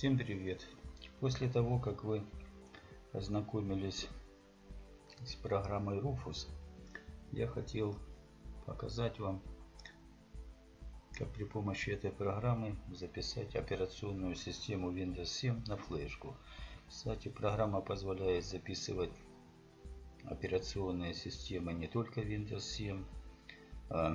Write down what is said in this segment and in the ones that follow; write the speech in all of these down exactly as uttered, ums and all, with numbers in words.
Всем привет! После того, как вы ознакомились с программой Rufus, я хотел показать вам, как при помощи этой программы записать операционную систему Windows семь на флешку. Кстати, программа позволяет записывать операционные системы не только Windows семь, а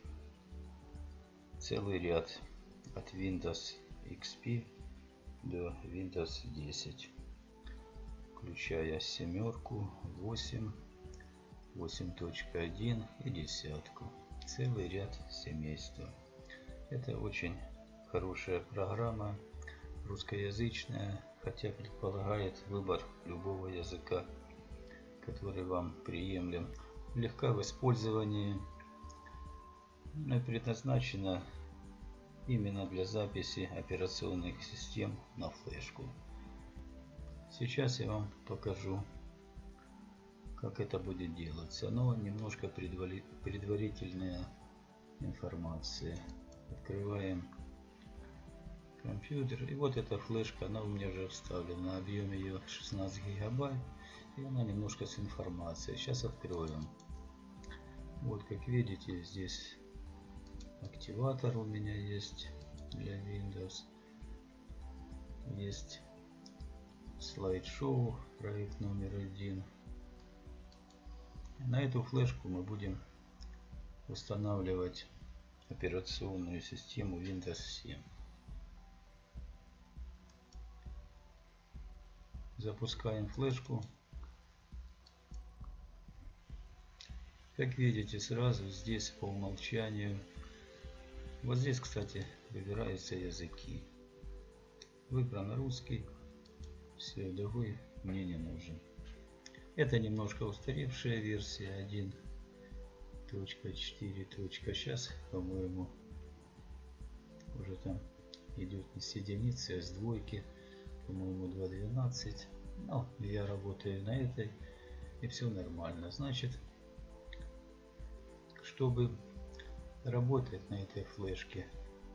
целый ряд от Windows икс пи до Windows десять, включая семерку, восемь, восемь точка один и десятку. Целый ряд семейства. Это очень хорошая программа, русскоязычная, хотя предполагает выбор любого языка, который вам приемлем. Легка в использовании, но предназначена именно для записи операционных систем на флешку. Сейчас я вам покажу, как это будет делаться, но немножко предварительная информация. Открываем компьютер, и вот эта флешка, она у меня уже вставлена, объем ее шестнадцать гигабайт, и она немножко с информацией. Сейчас откроем. Вот, как видите, здесь активатор у меня есть для Windows, есть слайд-шоу, проект номер один. На эту флешку мы будем устанавливать операционную систему Windows семь. Запускаем флешку. Как видите, сразу здесь по умолчанию, вот здесь, кстати, выбираются языки. Выбран русский, все, другой мне не нужен. Это немножко устаревшая версия один точка четыре. Сейчас, по-моему, уже там идет не с единицы, а с двойки, по-моему, два точка двенадцать. Но я работаю на этой, и все нормально. Значит, чтобы работать на этой флешке,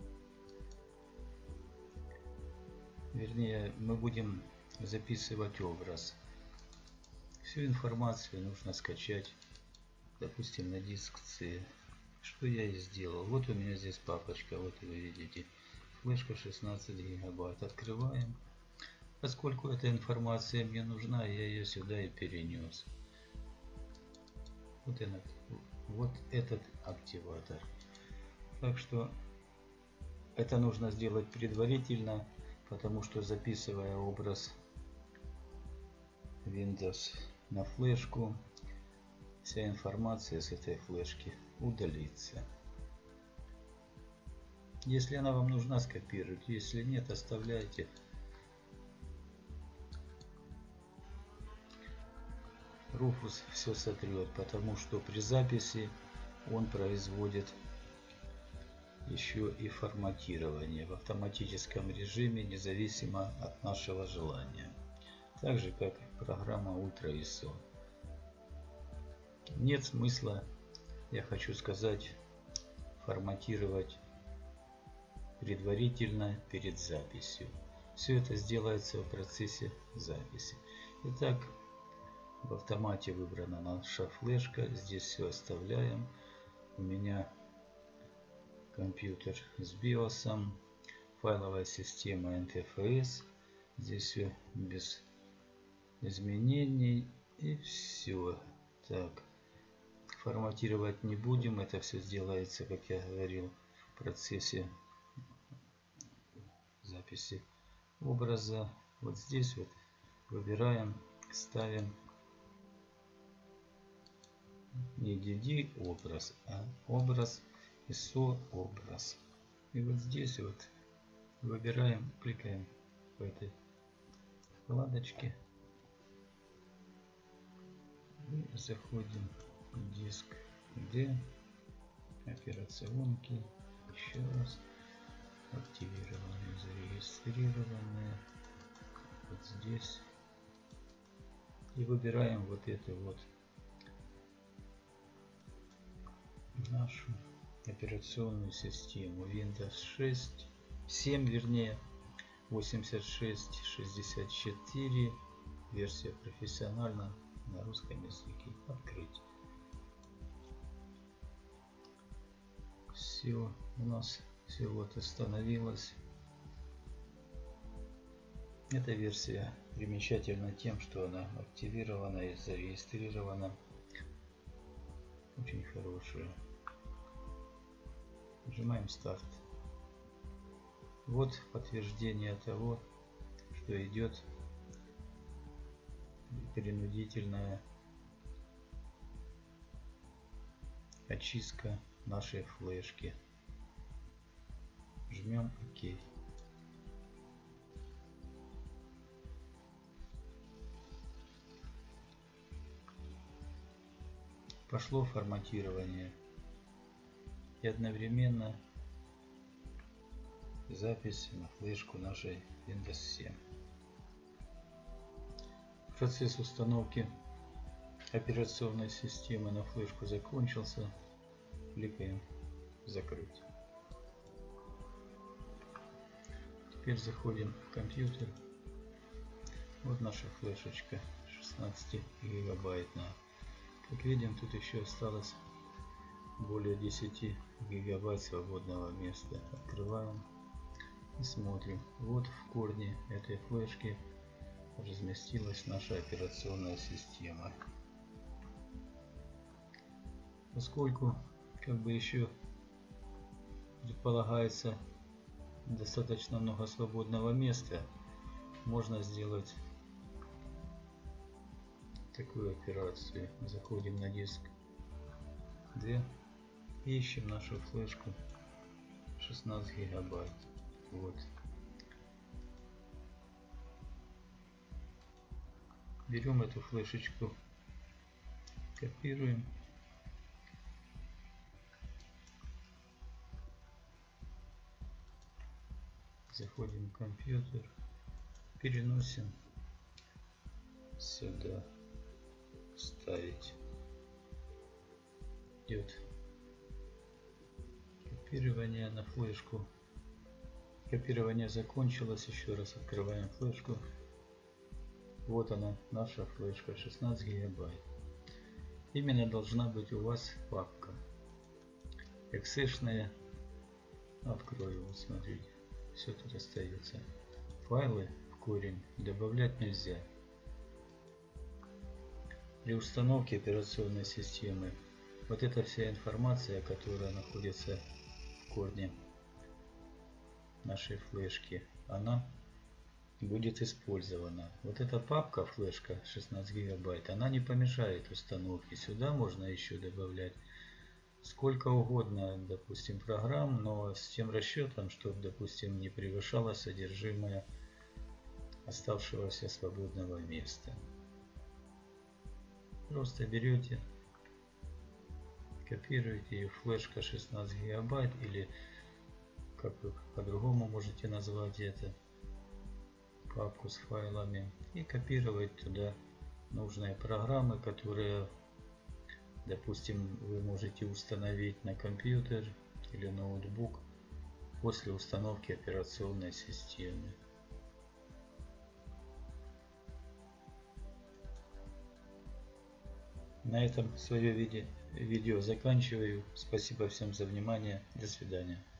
вернее, мы будем записывать образ. Всю информацию нужно скачать, допустим, на диск C. Что я и сделал. Вот у меня здесь папочка, вот вы видите, флешка шестнадцать гигабайт. Открываем. Поскольку эта информация мне нужна, я ее сюда и перенес. Вот, этот, вот этот активатор. Так что это нужно сделать предварительно, потому что, записывая образ Windows на флешку, вся информация с этой флешки удалится. Если она вам нужна, скопируйте, если нет, оставляйте. Rufus все сотрет, потому что при записи он производит еще и форматирование в автоматическом режиме, независимо от нашего желания. Так же, как программа Ultra ай эс о. Нет смысла, я хочу сказать, форматировать предварительно перед записью. Все это сделается в процессе записи. Итак, в автомате выбрана наша флешка. Здесь все оставляем. У меня компьютер с биосом, файловая система эн тэ эф эс. Здесь все без изменений, и все. Так, форматировать не будем. Это все сделается, как я говорил, в процессе записи образа. Вот здесь вот выбираем, ставим не ди ди образ, а образ ай эс о образ. И вот здесь вот выбираем, кликаем по этой вкладочке и заходим в диск D, операционки, еще раз, активированные, зарегистрированные, вот здесь, и выбираем вот это вот нашу операционную систему Windows шесть, семь вернее. восемьдесят шесть шестьдесят четыре, версия профессионально на русском языке. Открыть. Все, у нас все вот установилось. Эта версия примечательна тем, что она активирована и зарегистрирована. Очень хорошая. Нажимаем старт. Вот подтверждение того, что идет принудительная очистка нашей флешки. Жмем ОК. Пошло форматирование и одновременно запись на флешку нашей Windows семь. Процесс установки операционной системы на флешку закончился. Кликаем закрыть. Теперь заходим в компьютер. Вот наша флешечка шестнадцать гигабайтная. Как видим, тут еще осталось более десяти гигабайт свободного места. Открываем и смотрим. Вот в корне этой флешки разместилась наша операционная система. Поскольку как бы еще предполагается достаточно много свободного места, можно сделать такую операцию. Заходим на диск D и ищем нашу флешку шестнадцать гигабайт. Вот. Берем эту флешечку, копируем. Заходим в компьютер, переносим сюда, вставить. Идет копирование на флешку. Копирование закончилось. Еще раз открываем флешку. Вот она, наша флешка шестнадцать гигабайт. Именно должна быть у вас папка эксешная. Открою, вот смотрите, все тут остается. Файлы в корень добавлять нельзя. При установке операционной системы вот эта вся информация, которая находится в корне нашей флешки, она будет использована. Вот эта папка флешка шестнадцать гигабайт, она не помешает установке. Сюда можно еще добавлять сколько угодно, допустим, программ, но с тем расчетом, чтобы, допустим, не превышало содержимое оставшегося свободного места. Просто берете, копируете ее, флешка шестнадцать гигабайт, или как вы по-другому можете назвать это, папку с файлами, и копировать туда нужные программы, которые, допустим, вы можете установить на компьютер или ноутбук после установки операционной системы. На этом свое видео заканчиваю. Спасибо всем за внимание. До свидания.